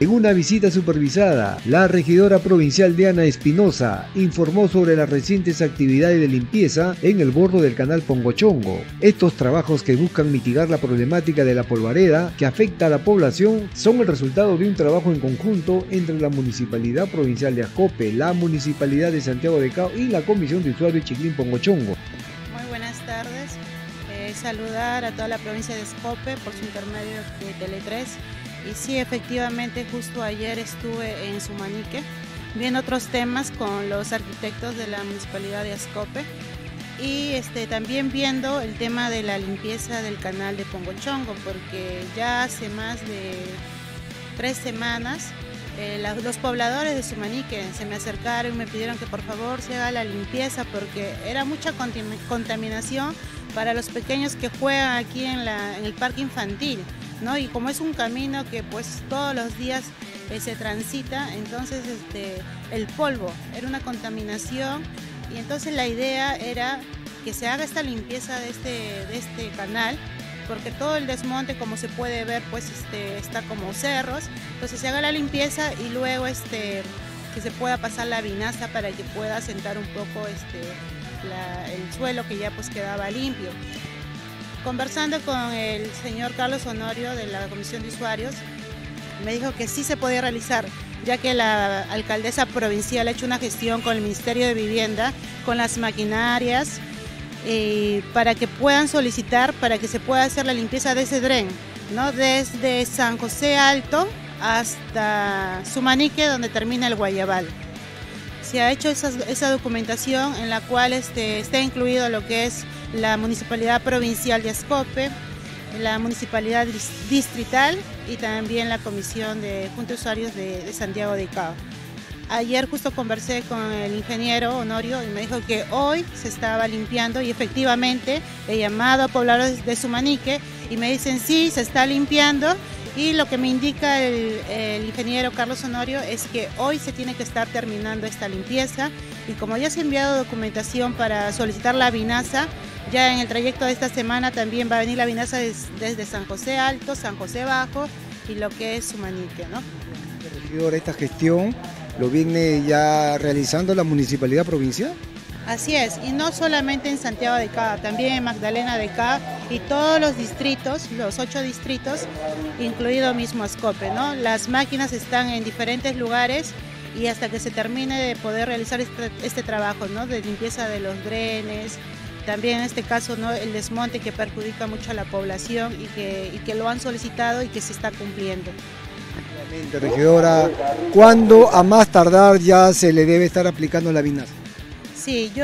En una visita supervisada, la regidora provincial Diana Espinosa informó sobre las recientes actividades de limpieza en el bordo del canal Pongochongo. Estos trabajos, que buscan mitigar la problemática de la polvareda que afecta a la población, son el resultado de un trabajo en conjunto entre la Municipalidad Provincial de Ascope, la Municipalidad de Santiago de Cao y la Comisión de Usuarios Chiclín Pongochongo. Muy buenas tardes. Saludar a toda la provincia de Ascope por su intermedio de Tele3. Y sí, efectivamente, justo ayer estuve en Sumanique viendo otros temas con los arquitectos de la Municipalidad de Ascope y también viendo el tema de la limpieza del canal de Pongochongo, porque ya hace más de 3 semanas los pobladores de Sumanique se me acercaron y me pidieron que por favor se haga la limpieza porque era mucha contaminación para los pequeños que juegan aquí en el parque infantil, ¿no? Y como es un camino que pues todos los días se transita, entonces el polvo era una contaminación y entonces la idea era que se haga esta limpieza de este canal, porque todo el desmonte, como se puede ver, pues está como cerros, entonces se haga la limpieza y luego que se pueda pasar la vinaza para que pueda asentar un poco el suelo que ya pues quedaba limpio. Conversando con el señor Carlos Honorio de la Comisión de Usuarios, me dijo que sí se podía realizar, ya que la alcaldesa provincial ha hecho una gestión con el Ministerio de Vivienda, con las maquinarias, para que puedan solicitar para que se pueda hacer la limpieza de ese dren, ¿no? Desde San José Alto hasta Sumanique, donde termina el Guayabal. Se ha hecho esa documentación en la cual está incluido lo que es la Municipalidad Provincial de Ascope, la Municipalidad Distrital y también la Comisión de Junta de Usuarios de Santiago de Cao. Ayer justo conversé con el ingeniero Honorio y me dijo que hoy se estaba limpiando y efectivamente he llamado a pobladores de Sumanique y me dicen sí, se está limpiando. Y lo que me indica el ingeniero Carlos Honorio es que hoy se tiene que estar terminando esta limpieza y como ya se ha enviado documentación para solicitar la vinaza, ya en el trayecto de esta semana también va a venir la vinaza desde San José Alto, San José Bajo y lo que es Sumanique, ¿no? Regidor, esta gestión lo viene ya realizando la Municipalidad Provincial. Así es, y no solamente en Santiago de Cao, también en Magdalena de Cao y todos los distritos, los 8 distritos, incluido mismo Ascope, ¿no? Las máquinas están en diferentes lugares y hasta que se termine de poder realizar este trabajo, ¿no? De limpieza de los drenes, también en este caso, ¿no? El desmonte que perjudica mucho a la población y que lo han solicitado y que se está cumpliendo. Regidora, ¿cuándo a más tardar ya se le debe estar aplicando la vinaza? Sí,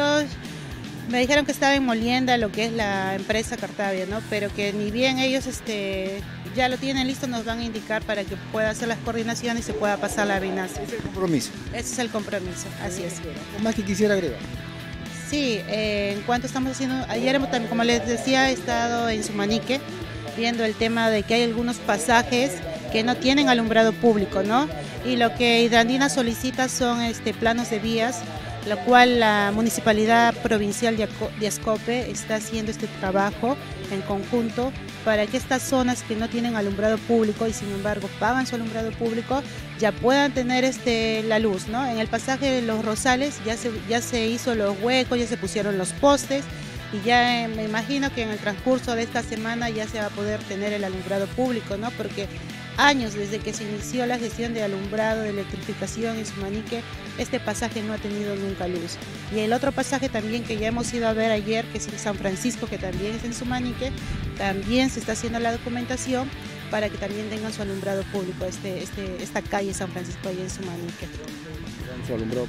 me dijeron que estaba en Molienda, lo que es la empresa Cartavia, ¿no? Pero que ni bien ellos ya lo tienen listo, nos van a indicar para que pueda hacer las coordinaciones y se pueda pasar la vinaza. Ese es el compromiso. Ese es el compromiso, así es. ¿Algo más que quisiera agregar? Sí, en cuanto estamos haciendo, ayer también, como les decía, he estado en Sumanique viendo el tema de que hay algunos pasajes que no tienen alumbrado público, ¿no? Y lo que Hidrandina solicita son planos de vías, lo cual la Municipalidad Provincial de Ascope está haciendo este trabajo en conjunto para que estas zonas que no tienen alumbrado público y sin embargo pagan su alumbrado público ya puedan tener la luz, ¿no? En el pasaje de Los Rosales ya se hizo los huecos, ya se pusieron los postes y ya me imagino que en el transcurso de esta semana ya se va a poder tener el alumbrado público, ¿no? Porque años desde que se inició la gestión de alumbrado, de electrificación en Sumanique, este pasaje no ha tenido nunca luz. Y el otro pasaje también que ya hemos ido a ver ayer, que es en San Francisco, que también es en Sumanique, también se está haciendo la documentación para que también tengan su alumbrado público, esta calle San Francisco allá en Sumanique. Su alumbrado.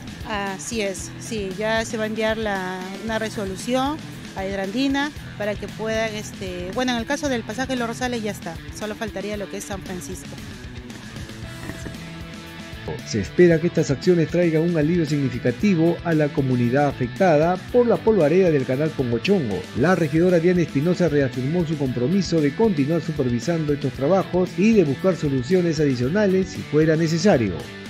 Así es, sí, ya se va a enviar una resolución a Hidrandina para que puedan, bueno, en el caso del pasaje de Los Rosales ya está, solo faltaría lo que es San Francisco. Se espera que estas acciones traigan un alivio significativo a la comunidad afectada por la polvareda del canal Pongochongo. La regidora Diana Espinosa reafirmó su compromiso de continuar supervisando estos trabajos y de buscar soluciones adicionales si fuera necesario.